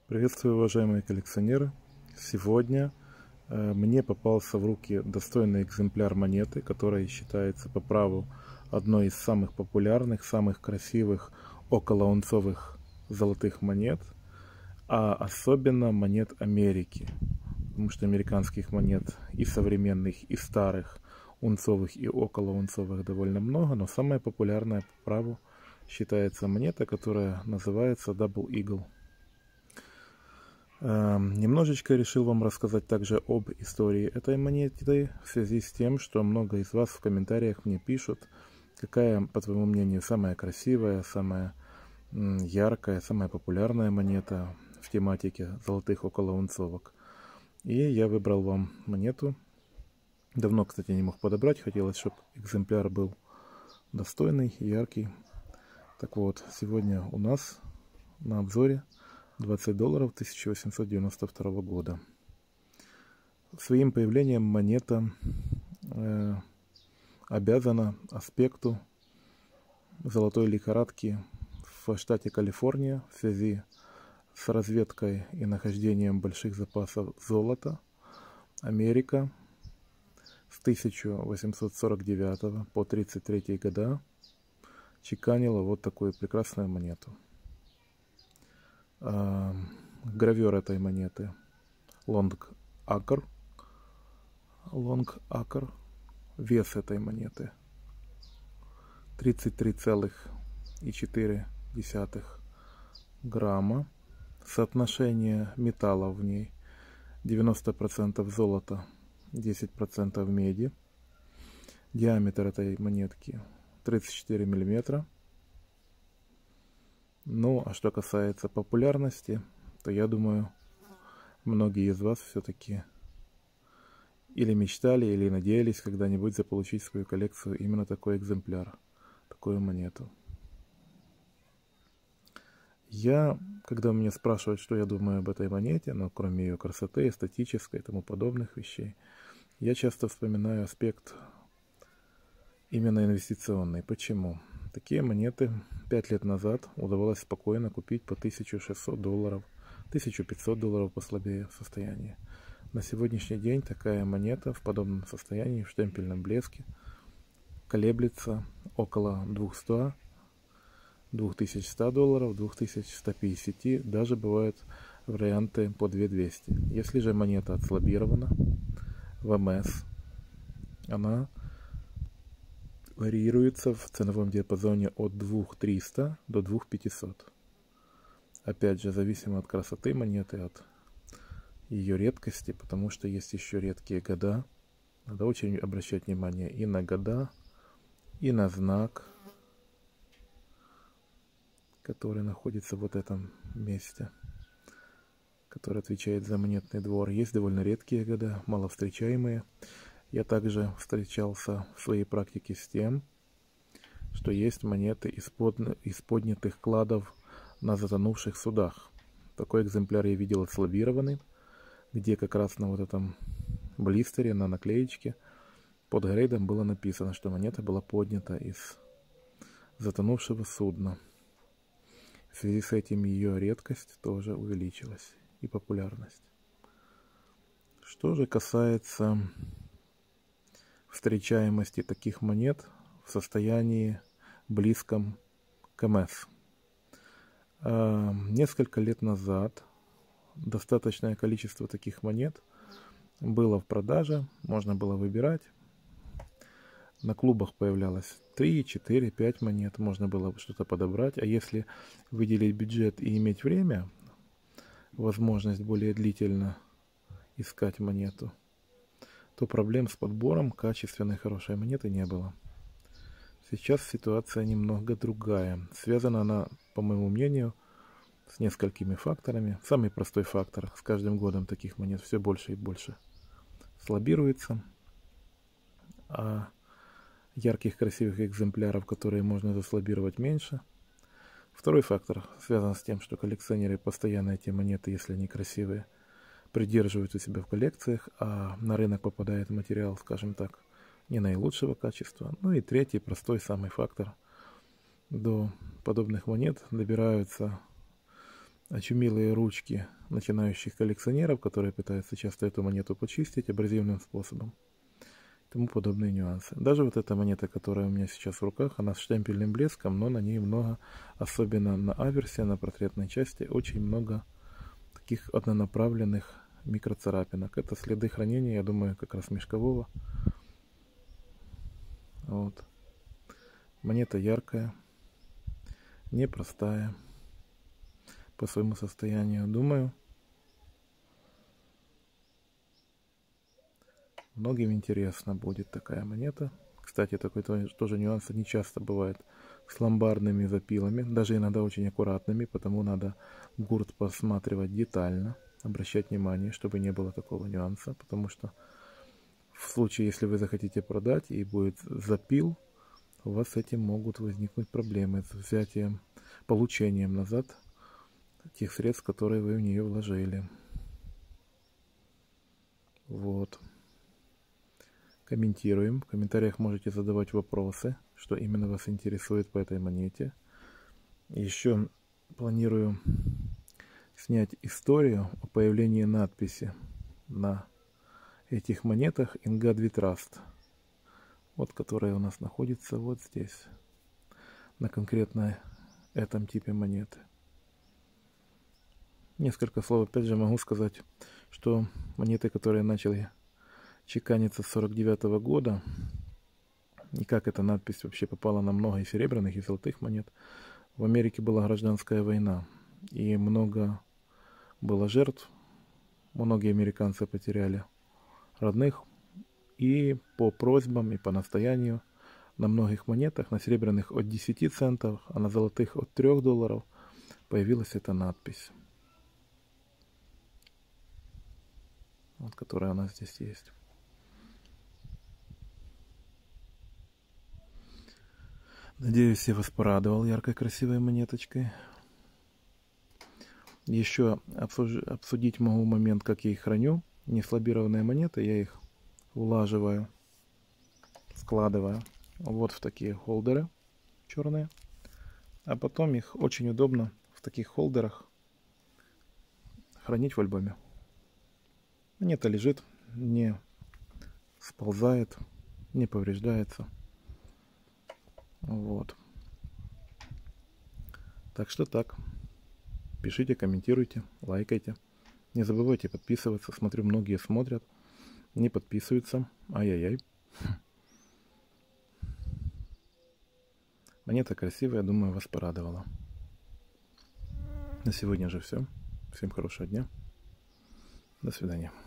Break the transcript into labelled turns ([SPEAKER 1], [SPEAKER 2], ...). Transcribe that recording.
[SPEAKER 1] Приветствую, уважаемые коллекционеры! Сегодня мне попался в руки достойный экземпляр монеты, которая считается по праву одной из самых популярных, самых красивых околоунцовых золотых монет, а особенно монет Америки, потому что американских монет и современных, и старых, унцовых и околоунцовых довольно много, но самая популярная по праву считается монета, которая называется Double Eagle. Немножечко решил вам рассказать также об истории этой монеты, в связи с тем, что много из вас в комментариях мне пишут, какая, по твоему мнению, самая красивая, самая яркая, самая популярная монета в тематике золотых околоунцовок. И я выбрал вам монету. Давно, кстати, не мог подобрать, хотелось, чтобы экземпляр был достойный, яркий. Так вот, сегодня у нас на обзоре $20 1892 года. Своим появлением монета обязана аспекту золотой лихорадки в штате Калифорния в связи с разведкой и нахождением больших запасов золота. Америка с 1849 по 1933 года чеканила вот такую прекрасную монету. Гравер этой монеты Long Acre. Вес этой монеты 33,4 грамма. Соотношение металлов в ней 90% золота, 10% меди. Диаметр этой монетки 34 миллиметра. Ну, а что касается популярности, то я думаю, многие из вас все-таки или мечтали, или надеялись когда-нибудь заполучить в свою коллекцию именно такой экземпляр, такую монету. Когда меня спрашивают, что я думаю об этой монете, но кроме ее красоты, эстетической и тому подобных вещей, я часто вспоминаю аспект именно инвестиционный. Почему? Такие монеты 5 лет назад удавалось спокойно купить по $1600, $1500 послабее в На сегодняшний день такая монета в подобном состоянии, в штемпельном блеске, колеблется около $2100, $2150, даже бывают варианты по 2200. Если же монета отслабирована в МС, она варьируется в ценовом диапазоне от 2300 до 2500. Опять же, зависимо от красоты монеты, от ее редкости, потому что есть еще редкие года. Надо очень обращать внимание и на года, и на знак, который находится в вот этом месте, который отвечает за монетный двор. Есть довольно редкие года, маловстречаемые. Я также встречался в своей практике с тем, что есть монеты из поднятых кладов на затонувших судах. Такой экземпляр я видел отслабированный, где как раз на вот этом блистере, на наклеечке под грейдом было написано, что монета была поднята из затонувшего судна. В связи с этим ее редкость тоже увеличилась и популярность. Что же касается встречаемости таких монет в состоянии близком к МС. Несколько лет назад достаточное количество таких монет было в продаже, можно было выбирать. На клубах появлялось 3, 4, 5 монет, можно было что-то подобрать. А если выделить бюджет и иметь время, возможность более длительно искать монету, то проблем с подбором качественной хорошей монеты не было. Сейчас ситуация немного другая. Связана она, по моему мнению, с несколькими факторами. Самый простой фактор: с каждым годом таких монет все больше и больше слабируется, а ярких красивых экземпляров, которые можно заслабировать, меньше. Второй фактор связан с тем, что коллекционеры постоянно эти монеты, если они красивые, придерживают у себя в коллекциях, а на рынок попадает материал, скажем так, не наилучшего качества. Ну и третий, простой самый фактор: до подобных монет добираются очумелые ручки начинающих коллекционеров, которые пытаются часто эту монету почистить абразивным способом. Тому подобные нюансы. Даже вот эта монета, которая у меня сейчас в руках, она с штемпельным блеском, но на ней много, особенно на аверсе, на портретной части, очень много таких однонаправленных микроцарапинок. Это следы хранения, я думаю, как раз мешкового. Вот. Монета яркая, непростая по своему состоянию. Думаю, многим интересно будет такая монета. Кстати, такой тоже нюанс не часто бывает с ломбардными запилами, даже иногда очень аккуратными, потому надо гурт посматривать детально, обращать внимание, чтобы не было такого нюанса, потому что в случае, если вы захотите продать и будет запил, у вас с этим могут возникнуть проблемы с взятием, получением назад тех средств, которые вы в нее вложили. Вот. Комментируем. В комментариях можете задавать вопросы, что именно вас интересует по этой монете. Еще планирую снять историю о появлении надписи на этих монетах In God We Trust. Вот, которая у нас находится вот здесь, на конкретно этом типе монеты. Несколько слов, опять же, могу сказать, что монеты, которые начали чеканиться с 49-го года, и как эта надпись вообще попала на много и серебряных, и золотых монет. В Америке была гражданская война, и много было жертв, многие американцы потеряли родных, и по просьбам, и по настоянию на многих монетах, на серебряных от 10 центов, а на золотых от $3 появилась эта надпись, вот, которая у нас здесь есть. Надеюсь, я вас порадовал яркой красивой монеточкой. Еще обсудить могу момент, как я их храню. Не слабированные монеты, я их улаживаю, складываю вот в такие холдеры черные. А потом их очень удобно в таких холдерах хранить в альбоме. Монета лежит, не сползает, не повреждается. Вот. Так что так. Пишите, комментируйте, лайкайте. Не забывайте подписываться. Смотрю, многие смотрят, не подписываются. Ай-яй-яй. Монета красивая, думаю, вас порадовала. На сегодня же все. Всем хорошего дня. До свидания.